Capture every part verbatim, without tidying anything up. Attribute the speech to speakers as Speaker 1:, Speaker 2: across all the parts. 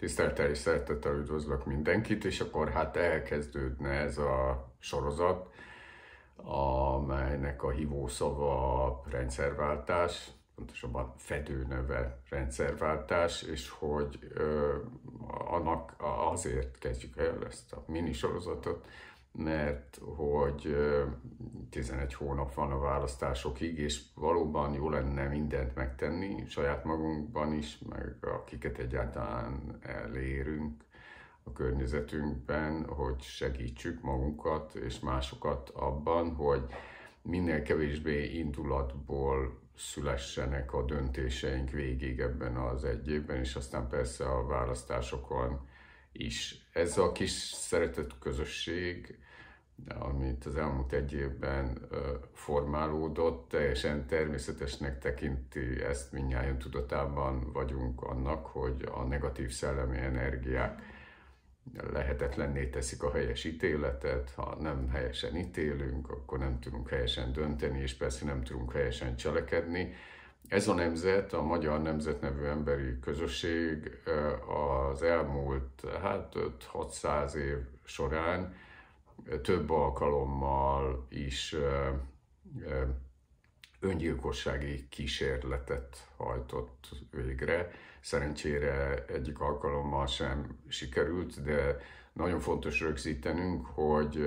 Speaker 1: Tisztelettel és szeretettel üdvözlök mindenkit, és akkor hát elkezdődne ez a sorozat, amelynek a hívószava rendszerváltás, pontosabban fedőneve rendszerváltás, és hogy ö, annak azért kezdjük el ezt a mini sorozatot, mert hogy tizenegy hónap van a választásokig, és valóban jó lenne mindent megtenni, saját magunkban is, meg akiket egyáltalán elérünk a környezetünkben, hogy segítsük magunkat és másokat abban, hogy minél kevésbé indulatból szülessenek a döntéseink végig ebben az egy évben, és aztán persze a választásokon is. Ez a kis szeretett közösség, amit az elmúlt egy évben formálódott, teljesen természetesnek tekinti ezt, mindnyájan tudatában vagyunk annak, hogy a negatív szellemi energiák lehetetlenné teszik a helyes ítéletet. Ha nem helyesen ítélünk, akkor nem tudunk helyesen dönteni, és persze nem tudunk helyesen cselekedni. Ez a nemzet, a Magyar Nemzet nevű emberi közösség az elmúlt hát öt-hatszáz év során több alkalommal is öngyilkossági kísérletet hajtott végre. Szerencsére egyik alkalommal sem sikerült, de nagyon fontos rögzítenünk, hogy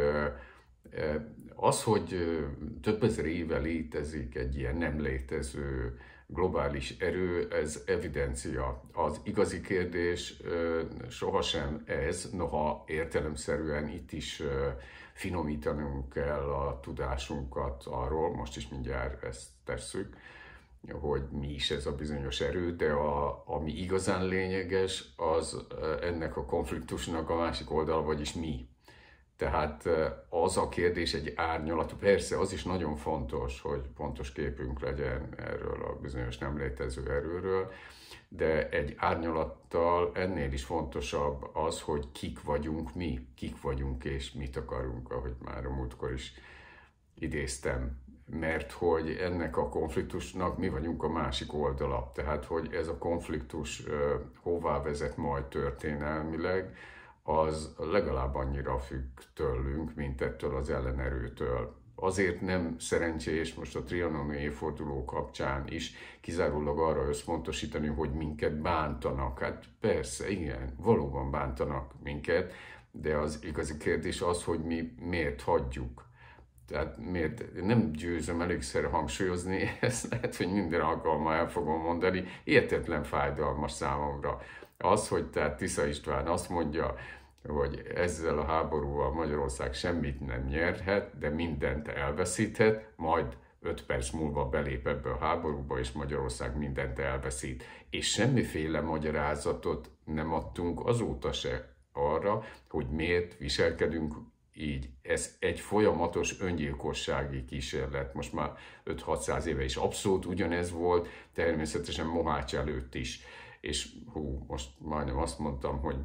Speaker 1: az, hogy több ezer éve létezik egy ilyen nem létező globális erő, ez evidencia. Az igazi kérdés sohasem ez, noha értelemszerűen itt is finomítanunk kell a tudásunkat arról, most is mindjárt ezt tesszük, hogy mi is ez a bizonyos erő, de a, ami igazán lényeges, az ennek a konfliktusnak a másik oldal, vagyis mi. Tehát az a kérdés egy árnyalat, persze az is nagyon fontos, hogy pontos képünk legyen erről a bizonyos nem létező erőről, de egy árnyalattal ennél is fontosabb az, hogy kik vagyunk mi, kik vagyunk és mit akarunk, ahogy már a múltkor is idéztem. Mert hogy ennek a konfliktusnak mi vagyunk a másik oldala, tehát hogy ez a konfliktus hová vezet majd történelmileg, az legalább annyira függ tőlünk, mint ettől az ellenerőtől. Azért nem szerencsés most a trianoni évforduló kapcsán is kizárólag arra összpontosítani, hogy minket bántanak. Hát persze, igen, valóban bántanak minket, de az igazi kérdés az, hogy mi miért hagyjuk. Tehát miért nem győzöm elégszer hangsúlyozni, ezt lehet, hogy minden alkalommal el fogom mondani, hihetetlen fájdalmas számomra. Az, hogy tehát Tisza István azt mondja, hogy ezzel a háborúval Magyarország semmit nem nyerhet, de mindent elveszíthet, majd öt perc múlva belép ebbe a háborúba, és Magyarország mindent elveszít. És semmiféle magyarázatot nem adtunk azóta se arra, hogy miért viselkedünk így. Ez egy folyamatos öngyilkossági kísérlet, most már öt-hatszáz éve is abszolút ugyanez volt, természetesen Mohács előtt is. És hú, most majdnem azt mondtam, hogy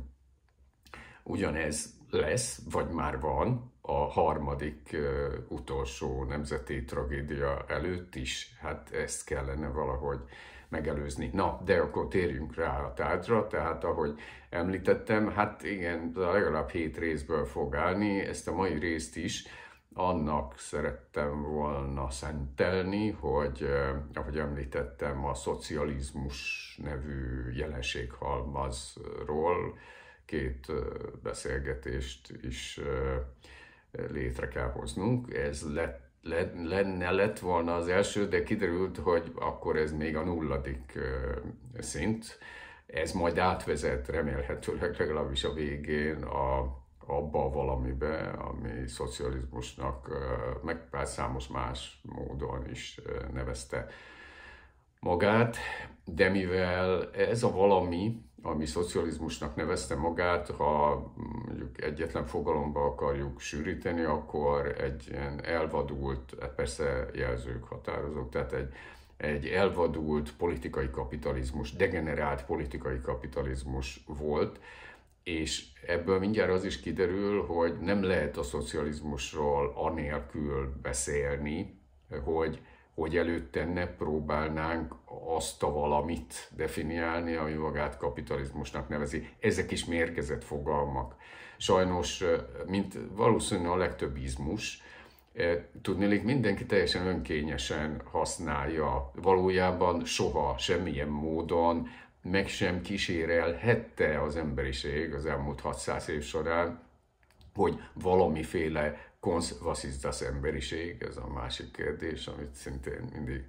Speaker 1: ugyanez lesz, vagy már van a harmadik uh, utolsó nemzeti tragédia előtt is. Hát ezt kellene valahogy megelőzni. Na, de akkor térjünk rá a tárgyra, tehát ahogy említettem, hát igen, legalább hét részből fog állni, ezt a mai részt is annak szerettem volna szentelni, hogy, eh, ahogy említettem, a szocializmus nevű jelenséghalmazról két eh, beszélgetést is eh, létre kell hoznunk. Ez lett lenne lett volna az első, de kiderült, hogy akkor ez még a nulladik uh, szint. Ez majd átvezet remélhetőleg legalábbis a végén a, abba a valamibe, ami szocializmusnak, uh, meg számos más módon is uh, nevezte magát, de mivel ez a valami, ami szocializmusnak nevezte magát, ha mondjuk egyetlen fogalomba akarjuk sűríteni, akkor egy ilyen elvadult, persze jelzők, határozók, tehát egy, egy elvadult politikai kapitalizmus, degenerált politikai kapitalizmus volt, és ebből mindjárt az is kiderül, hogy nem lehet a szocializmusról anélkül beszélni, hogy hogy előtte ne próbálnánk azt a valamit definiálni, ami magát kapitalizmusnak nevezi. Ezek is mérgezett fogalmak. Sajnos, mint valószínűleg a legtöbb izmus, tudnélik, mindenki teljesen önkényesen használja. Valójában soha, semmilyen módon meg sem kísérelhette az emberiség az elmúlt hatszáz év során, hogy valamiféle was ist das emberiség, ez a másik kérdés, amit szintén mindig,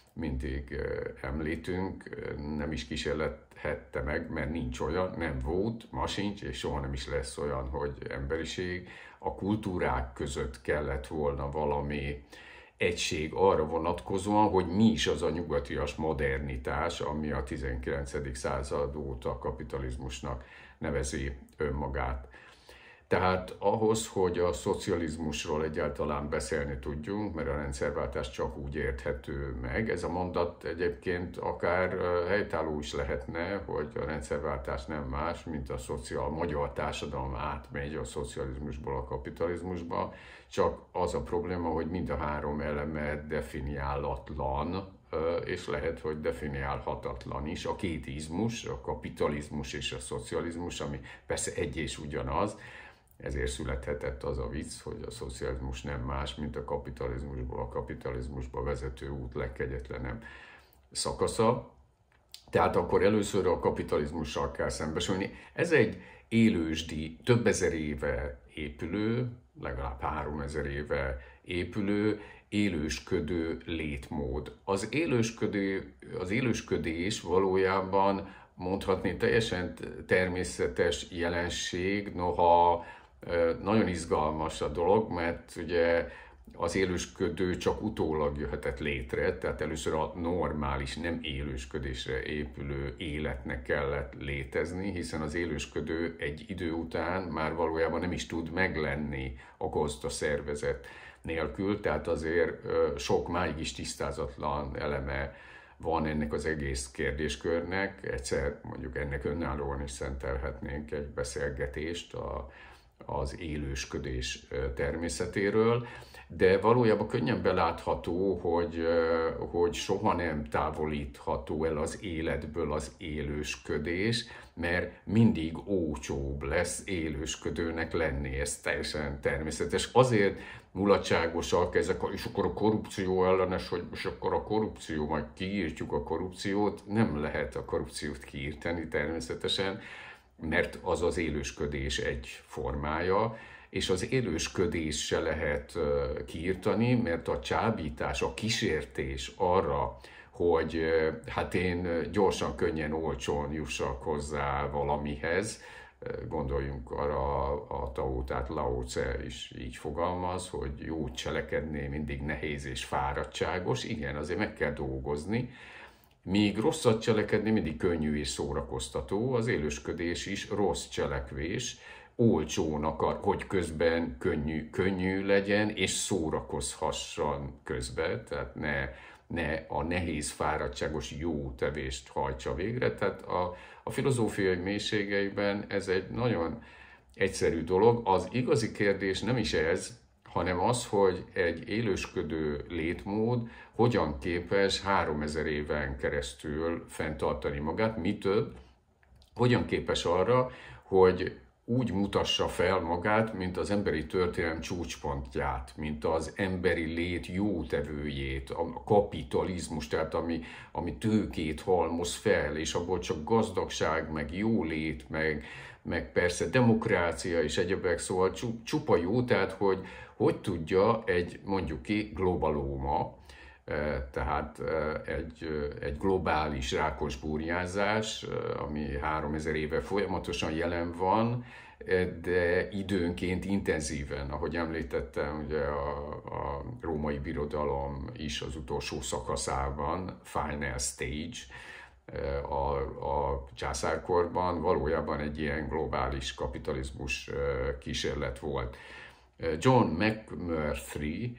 Speaker 1: mindig említünk, nem is kísérlethette meg, mert nincs olyan, nem volt, ma sincs, és soha nem is lesz olyan, hogy emberiség. A kultúrák között kellett volna valami egység arra vonatkozóan, hogy mi is az a nyugatias modernitás, ami a tizenkilencedik század óta kapitalizmusnak nevezi önmagát. Tehát ahhoz, hogy a szocializmusról egyáltalán beszélni tudjunk, mert a rendszerváltás csak úgy érthető meg, ez a mondat egyébként akár helytálló is lehetne, hogy a rendszerváltás nem más, mint a szociál, a magyar társadalom átmegy a szocializmusból a kapitalizmusba, csak az a probléma, hogy mind a három eleme definiálatlan, és lehet, hogy definiálhatatlan is. A két izmus, a kapitalizmus és a szocializmus, ami persze egy és ugyanaz, ezért születhetett az a vicc, hogy a szocializmus nem más, mint a kapitalizmusból a kapitalizmusba vezető út legkegyetlenebb szakasza. Tehát akkor először a kapitalizmussal kell szembesülni. Ez egy élősdi, több ezer éve épülő, legalább háromezer éve épülő, élősködő létmód. Az élősködő, az élősködés valójában mondhatni teljesen természetes jelenség, noha nagyon izgalmas a dolog, mert ugye az élősködő csak utólag jöhetett létre, tehát először a normális, nem élősködésre épülő életnek kellett létezni, hiszen az élősködő egy idő után már valójában nem is tud meglenni a gazda szervezet nélkül, tehát azért sok máig is tisztázatlan eleme van ennek az egész kérdéskörnek. Egyszer mondjuk ennek önállóan is szentelhetnénk egy beszélgetést a, az élősködés természetéről, de valójában könnyen belátható, hogy, hogy soha nem távolítható el az életből az élősködés, mert mindig olcsóbb lesz élősködőnek lenni, ez teljesen természetes. Azért mulatságosak ezek, és akkor a korrupció ellenes, hogy és akkor a korrupció, majd kiírtjuk a korrupciót, nem lehet a korrupciót kiírteni természetesen, mert az az élősködés egy formája, és az élősködés se lehet kiírtani, mert a csábítás, a kísértés arra, hogy hát én gyorsan, könnyen, olcsón jussak hozzá valamihez, gondoljunk arra, a Tao, tehát Lao Tse is így fogalmaz, hogy jó cselekedni mindig nehéz és fáradtságos, igen, azért meg kell dolgozni, míg rosszat cselekedni mindig könnyű és szórakoztató, az élősködés is rossz cselekvés, olcsón akar, hogy közben könnyű, könnyű legyen, és szórakozhasson közben, tehát ne, ne a nehéz, fáradtságos jó tevést hajtsa végre. Tehát a, a filozófiai mélységeiben ez egy nagyon egyszerű dolog. Az igazi kérdés nem is ez, hanem az, hogy egy élősködő létmód hogyan képes háromezer éven keresztül fenntartani magát, mi több, hogyan képes arra, hogy úgy mutassa fel magát, mint az emberi történelem csúcspontját, mint az emberi lét jótevőjét, a kapitalizmus, tehát ami, ami tőkét halmoz fel, és abból csak gazdagság, meg jólét, meg, meg persze demokrácia és egyebek, szóval csupa jó, tehát hogy hogy tudja egy, mondjuk ki, globalóma, tehát egy, egy globális rákos burjánzás, ami háromezer éve folyamatosan jelen van, de időnként intenzíven, ahogy említettem, ugye a, a római birodalom is az utolsó szakaszában, final stage, a, a császárkorban valójában egy ilyen globális kapitalizmus kísérlet volt. John McMurtry,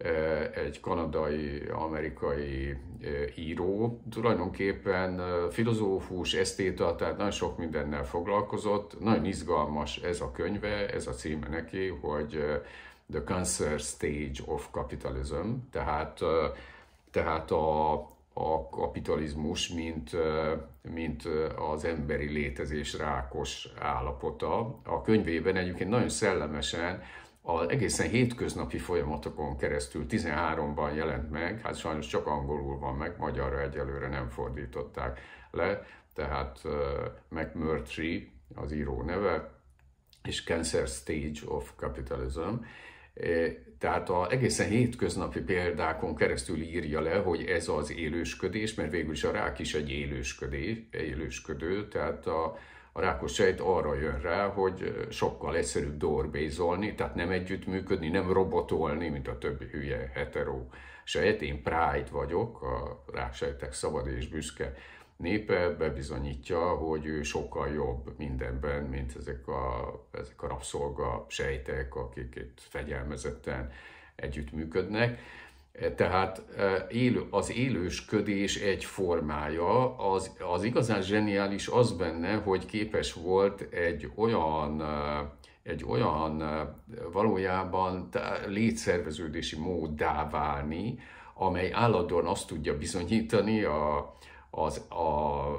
Speaker 1: egy kanadai-amerikai író, tulajdonképpen filozófus, esztéta, tehát nagyon sok mindennel foglalkozott. Nagyon izgalmas ez a könyve, ez a címe neki, hogy The Cancer Stage of Capitalism, tehát tehát a, a kapitalizmus, mint, mint az emberi létezés rákos állapota. A könyvében egyébként nagyon szellemesen az egészen hétköznapi folyamatokon keresztül tizenháromban jelent meg, hát sajnos csak angolul van meg, magyarra egyelőre nem fordították le, tehát uh, McMurtry az író neve, és Cancer Stage of Capitalism. Tehát az egészen hétköznapi példákon keresztül írja le, hogy ez az élősködés, mert végül is a rák is egy élősködés, élősködő, tehát a, a rákos sejt arra jön rá, hogy sokkal egyszerűbb doorbézolni, tehát nem együttműködni, nem robotolni, mint a többi hülye hetero sejt. Én Pride vagyok, a ráksejtek szabad és büszke népe, bebizonyítja, hogy ő sokkal jobb mindenben, mint ezek a, ezek a rabszolga sejtek, akik itt fegyelmezetten együttműködnek. Tehát az élősködés egy formája, az, az igazán zseniális az benne, hogy képes volt egy olyan, egy olyan valójában létszerveződési móddá válni, amely állandóan azt tudja bizonyítani a Az, a,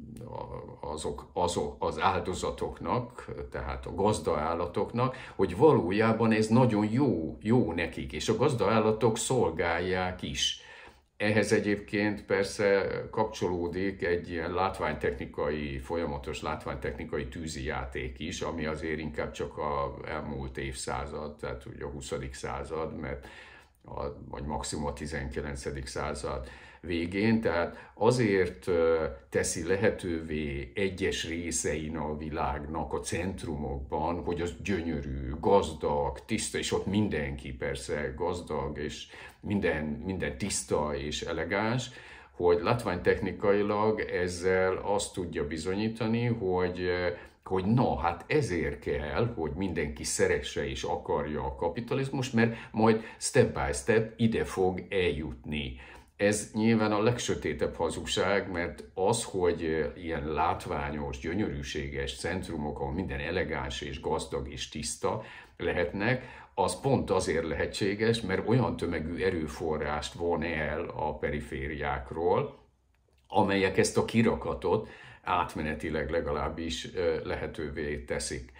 Speaker 1: azok, azok, az áldozatoknak, tehát a gazdaállatoknak, hogy valójában ez nagyon jó, jó nekik, és a gazdaállatok szolgálják is. Ehhez egyébként persze kapcsolódik egy ilyen látványtechnikai, folyamatos látványtechnikai tűzijáték is, ami azért inkább csak az elmúlt évszázad, tehát ugye a huszadik század, mert a, vagy maximum a tizenkilencedik század végén, tehát azért teszi lehetővé egyes részein a világnak a centrumokban, hogy az gyönyörű, gazdag, tiszta, és ott mindenki persze gazdag, és minden, minden tiszta és elegáns, hogy látványtechnikailag ezzel azt tudja bizonyítani, hogy hogy na, hát ezért kell, hogy mindenki szeresse és akarja a kapitalizmus, mert majd step by step ide fog eljutni. Ez nyilván a legsötétebb hazugság, mert az, hogy ilyen látványos, gyönyörűséges centrumok, ahol minden elegáns és gazdag és tiszta lehetnek, az pont azért lehetséges, mert olyan tömegű erőforrást von el a perifériákról, amelyek ezt a kirakatot átmenetileg legalábbis lehetővé teszik.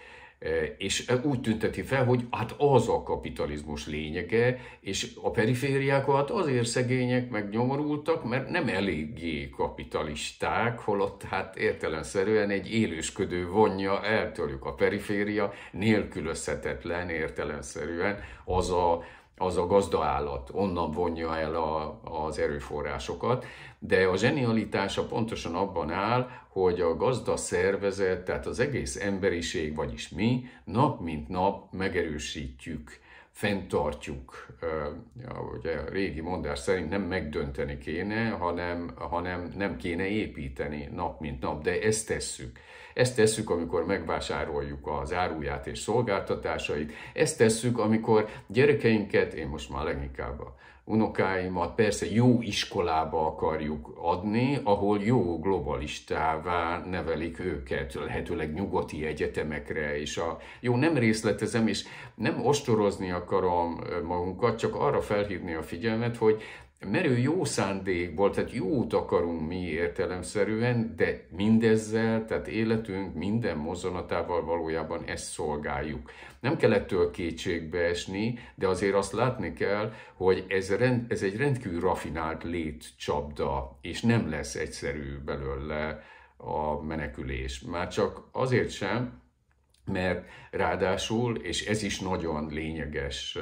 Speaker 1: És úgy tünteti fel, hogy hát az a kapitalizmus lényege, és a perifériák hát azért szegények, meg nyomorultak, mert nem eléggé kapitalisták, holott hát értelemszerűen egy élősködő vonja el tőlük. A periféria nélkülözhetetlen értelemszerűen az a az a gazdaállat, onnan vonja el a, az erőforrásokat, de a zsenialitása pontosan abban áll, hogy a gazda szervezet, tehát az egész emberiség, vagyis mi, nap mint nap megerősítjük, fenntartjuk, ugye a régi mondás szerint nem megdönteni kéne, hanem, hanem nem kéne építeni nap mint nap, de ezt tesszük. Ezt tesszük, amikor megvásároljuk az áruját és szolgáltatásait, ezt tesszük, amikor gyerekeinket, én most már leginkább a unokáimat persze jó iskolába akarjuk adni, ahol jó globalistává nevelik őket, lehetőleg nyugati egyetemekre, és a, jó, nem részletezem, és nem ostorozni akarom magunkat, csak arra felhívni a figyelmet, hogy merő jó szándékból, tehát jót akarunk mi értelemszerűen, de mindezzel, tehát életünk minden mozzanatával valójában ezt szolgáljuk. Nem kell ettől kétségbe esni, de azért azt látni kell, hogy ez, rend, ez egy rendkívül rafinált létcsapda, és nem lesz egyszerű belőle a menekülés. Már csak azért sem, mert ráadásul, és ez is nagyon lényeges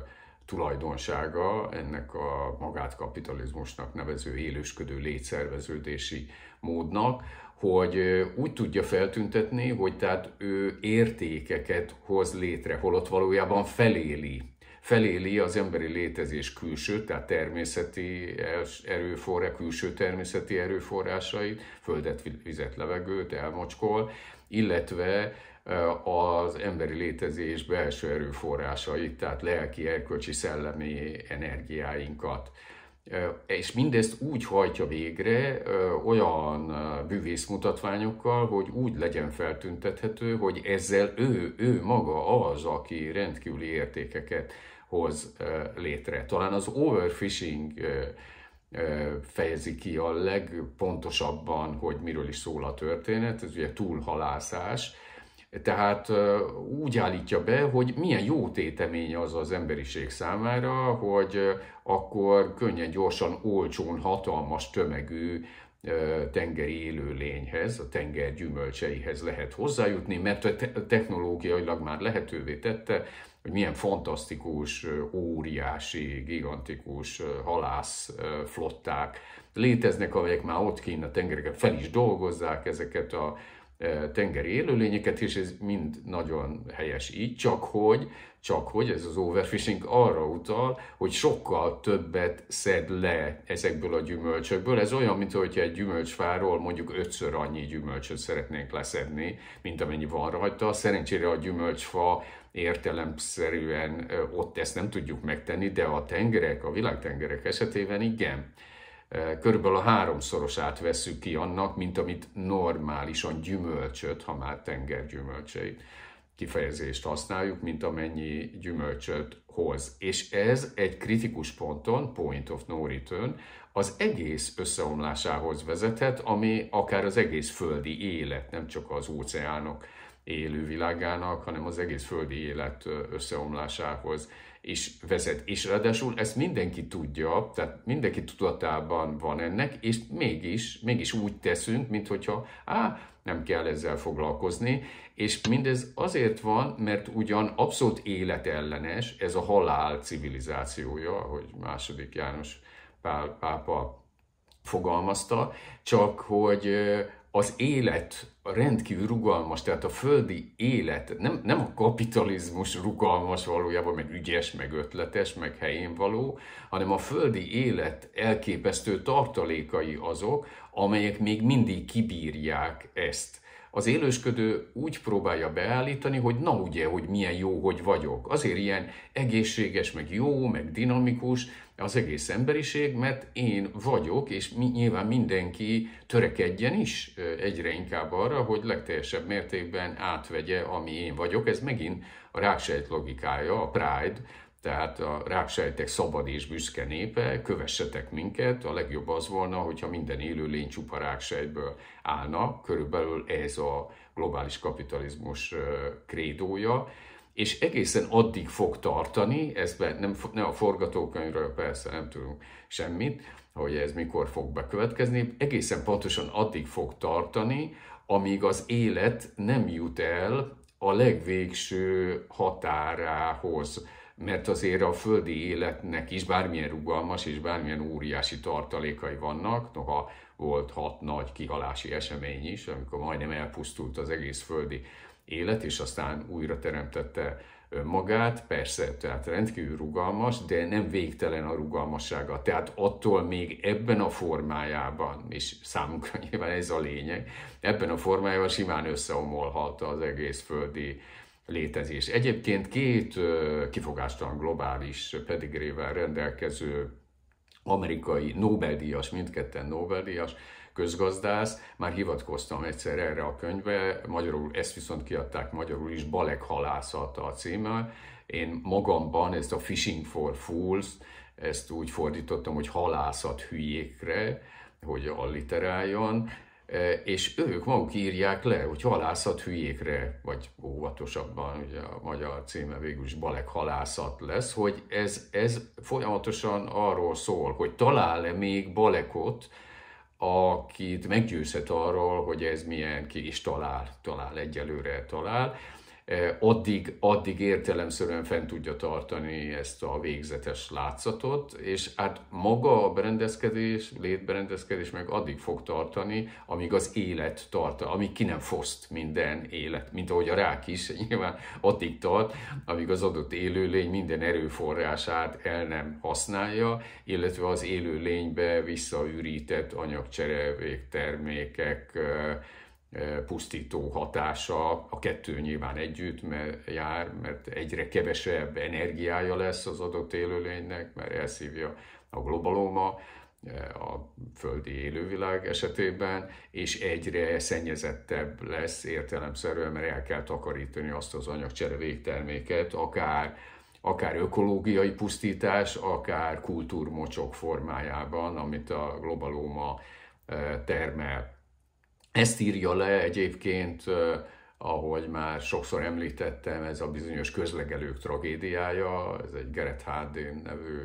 Speaker 1: tulajdonsága ennek a magát kapitalizmusnak nevező élősködő létszerveződési módnak, hogy úgy tudja feltüntetni, hogy tehát ő értékeket hoz létre, holott valójában feléli. Feléli az emberi létezés külső, tehát természeti erőforrás, külső természeti erőforrásait, földet, vizet, levegőt elmocskol, illetve az emberi létezés belső erőforrásait, tehát lelki, erkölcsi, szellemi energiáinkat. És mindezt úgy hajtja végre olyan bűvészmutatványokkal, hogy úgy legyen feltüntethető, hogy ezzel ő, ő maga az, aki rendkívüli értékeket hoz létre. Talán az overfishing fejezi ki a legpontosabban, hogy miről is szól a történet, ez ugye túlhalászás. Tehát úgy állítja be, hogy milyen jó tétemény az az emberiség számára, hogy akkor könnyen, gyorsan, olcsón, hatalmas tömegű tengeri élőlényhez, a tenger gyümölcseihez lehet hozzájutni, mert a technológiailag már lehetővé tette, hogy milyen fantasztikus, óriási, gigantikus halászflották léteznek, amelyek már ott kint a tengereken fel is dolgozzák ezeket a tengeri élőlényeket, és ez mind nagyon helyes így, csak hogy, csak hogy ez az overfishing arra utal, hogy sokkal többet szed le ezekből a gyümölcsökből. Ez olyan, mint hogy egy gyümölcsfáról mondjuk ötször annyi gyümölcsöt szeretnénk leszedni, mint amennyi van rajta. Szerencsére a gyümölcsfa értelemszerűen ott ezt nem tudjuk megtenni, de a tengerek, a világtengerek esetében igen. Körülbelül a háromszorosát vesszük ki annak, mint amit normálisan gyümölcsöt, ha már tengergyümölcseit kifejezést használjuk, mint amennyi gyümölcsöt hoz. És ez egy kritikus ponton, point of no return, az egész összeomlásához vezethet, ami akár az egész földi élet, nem csak az óceánok élővilágának, hanem az egész földi élet összeomlásához is vezet. És ráadásul ezt mindenki tudja, tehát mindenki tudatában van ennek, és mégis, mégis úgy teszünk, minthogyha á, nem kell ezzel foglalkozni, és mindez azért van, mert ugyan abszolút életellenes, ez a halál civilizációja, ahogy második János Pál pápa fogalmazta, csak hogy az élet rendkívül rugalmas, tehát a földi élet, nem, nem a kapitalizmus rugalmas valójában, meg ügyes, meg ötletes, meg helyén való, hanem a földi élet elképesztő tartalékai azok, amelyek még mindig kibírják ezt. Az élősködő úgy próbálja beállítani, hogy na ugye, hogy milyen jó, hogy vagyok. Azért ilyen egészséges, meg jó, meg dinamikus az egész emberiség, mert én vagyok, és nyilván mindenki törekedjen is egyre inkább arra, hogy legteljesebb mértékben átvegye, ami én vagyok. Ez megint a ráksejt logikája, a Pride, tehát a ráksejtek szabad és büszke népe, kövessetek minket, a legjobb az volna, hogyha minden élőlény csupa ráksejtből állna, körülbelül ez a globális kapitalizmus krédója, és egészen addig fog tartani, ez nem, nem a forgatókönyvről persze nem tudunk semmit, hogy ez mikor fog bekövetkezni, egészen pontosan addig fog tartani, amíg az élet nem jut el a legvégső határához. Mert azért a földi életnek is bármilyen rugalmas és bármilyen óriási tartalékai vannak, noha volt hat nagy kihalási esemény is, amikor majdnem elpusztult az egész földi élet, és aztán újra teremtette magát, persze, tehát rendkívül rugalmas, de nem végtelen a rugalmassága. Tehát attól még ebben a formájában, és számunkra nyilván ez a lényeg, ebben a formájában simán összeomolhat az egész földi létezés. Egyébként két kifogástalan globális pedigrével rendelkező amerikai Nobel-díjas, mindketten Nobel-díjas közgazdász, már hivatkoztam egyszer erre a könyvbe, magyarul ezt viszont kiadták magyarul is, Balek halászata a címe. Én magamban ezt a Fishing for Fools, ezt úgy fordítottam, hogy halászat hülyékre, hogy alliteráljon, és ők maguk írják le, hogy halászat hülyékre, vagy óvatosabban, ugye a magyar címe végül is Balek halászat lesz, hogy ez, ez folyamatosan arról szól, hogy talál-e még Balekot, akit meggyőzhet arról, hogy ez milyen, ki is talál, talál, egyelőre talál, addig, addig értelemszerűen fent tudja tartani ezt a végzetes látszatot, és hát maga a berendezkedés, létberendezkedés meg addig fog tartani, amíg az élet tart, amíg ki nem foszt minden élet, mint ahogy a rák is, nyilván addig tart, amíg az adott élőlény minden erőforrását el nem használja, illetve az élőlénybe visszaürített anyagcsere végtermékek pusztító hatása, a kettő nyilván együtt jár, mert egyre kevesebb energiája lesz az adott élőlénynek, mert elszívja a globalóma, a földi élővilág esetében, és egyre szennyezettebb lesz értelemszerűen, mert el kell takarítani azt az anyagcsere végterméket, akár akár ökológiai pusztítás, akár kultúrmocsok formájában, amit a globalóma termel. Ezt írja le egyébként, ahogy már sokszor említettem, ez a bizonyos közlegelők tragédiája, ez egy Gareth Hardin nevű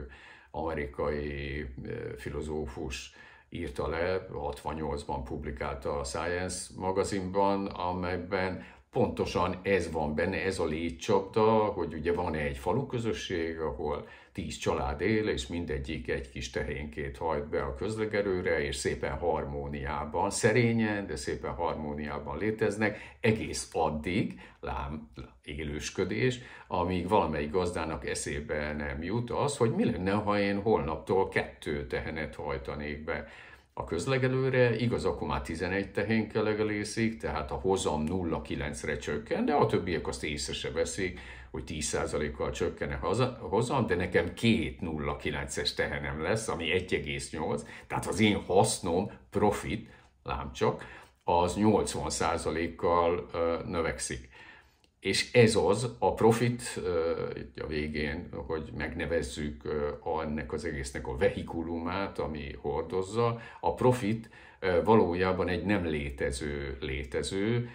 Speaker 1: amerikai filozófus írta le, hatvannyolcban publikálta a Science magazinban, amelyben pontosan ez van benne, ez a létcsapda, hogy ugye van egy faluközösség, ahol tíz család él, és mindegyik egy kis tehénkét hajt be a közlegelőre, és szépen harmóniában, szerényen, de szépen harmóniában léteznek, egész addig, lám élősködés, amíg valamelyik gazdának eszébe nem jut az, hogy mi lenne, ha én holnaptól kettő tehenet hajtanék be a közlegelőre, igaz, akkor már tizenegy tehénkkel legelészik, tehát a hozam nulla egész kilencre csökken, de a többiek azt észre se veszik, hogy tíz százalékkal csökken a hozam, de nekem két nulla egész kilences tehenem lesz, ami egy egész nyolc, tehát az én hasznom, profit, lám csak, az nyolcvan százalékkal növekszik. És ez az, a profit, itt a végén, hogy megnevezzük ennek az egésznek a vehikulumát, ami hordozza, a profit valójában egy nem létező létező,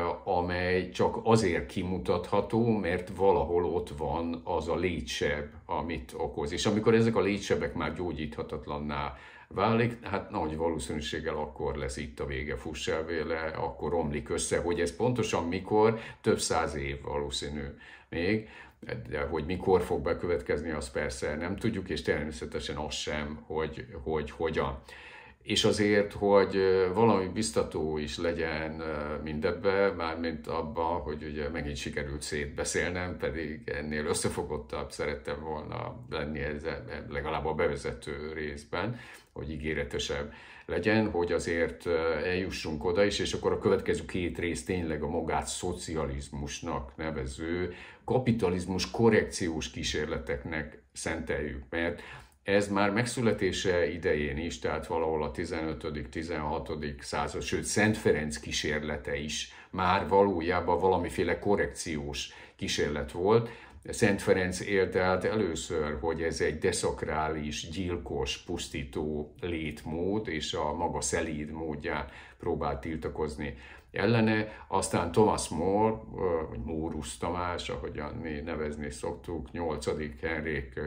Speaker 1: amely csak azért kimutatható, mert valahol ott van az a létseb, amit okoz. És amikor ezek a létsebek már gyógyíthatatlanná válik, hát nagy valószínűséggel akkor lesz itt a vége, fuss el vele, akkor romlik össze, hogy ez pontosan mikor, több száz év valószínű még, de hogy mikor fog bekövetkezni, azt persze nem tudjuk, és természetesen az sem, hogy, hogy hogyan. És azért, hogy valami biztató is legyen mindebben, mármint abban, hogy ugye megint sikerült szétbeszélnem, pedig ennél összefogottabb szerettem volna lenni ezzel, legalább a bevezető részben, hogy ígéretesebb legyen, hogy azért eljussunk oda is, és akkor a következő két rész tényleg a magát szocializmusnak nevező, kapitalizmus korrekciós kísérleteknek szenteljük, mert ez már megszületése idején is, tehát valahol a tizenötödik tizenhatodik század, sőt Szent Ferenc kísérlete is már valójában valamiféle korrekciós kísérlet volt. Szent Ferenc élte át először, hogy ez egy deszakrális, gyilkos, pusztító létmód, és a maga szelíd módján próbált tiltakozni ellene. Aztán Thomas More, vagy Mórus Tamás, ahogyan mi nevezni szoktuk, nyolcadik Henrik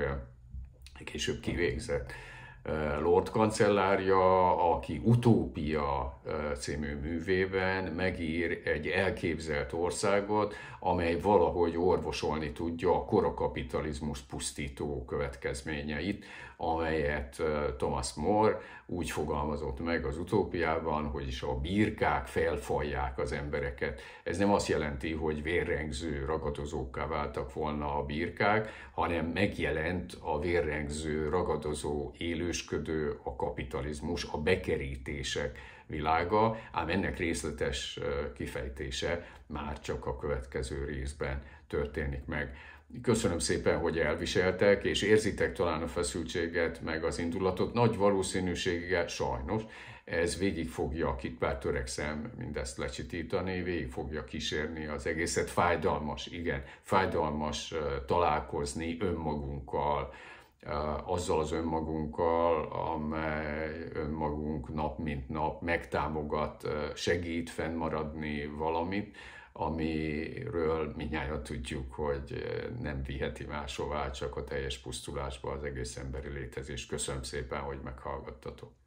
Speaker 1: később kivégzett Lord kancellárja, aki Utópia című művében megír egy elképzelt országot, amely valahogy orvosolni tudja a korakapitalizmus pusztító következményeit, amelyet Thomas More úgy fogalmazott meg az Utópiában, hogy is a birkák felfalják az embereket. Ez nem azt jelenti, hogy vérrengző ragadozókká váltak volna a birkák, hanem megjelent a vérrengző, ragadozó, élősködő, a kapitalizmus, a bekerítések világa, ám ennek részletes kifejtése már csak a következő részben történik meg. Köszönöm szépen, hogy elviseltek, és érzitek talán a feszültséget, meg az indulatot. Nagy valószínűséggel, sajnos, ez végig fogja, akit bár törekszem mindezt lecsitítani, végig fogja kísérni az egészet. Fájdalmas, igen, fájdalmas találkozni önmagunkkal, azzal az önmagunkkal, amely önmagunk nap mint nap megtámogat, segít fennmaradni valamit, amiről mindnyájan tudjuk, hogy nem viheti máshová, csak a teljes pusztulásba az egész emberi létezés. Köszönöm szépen, hogy meghallgattatok.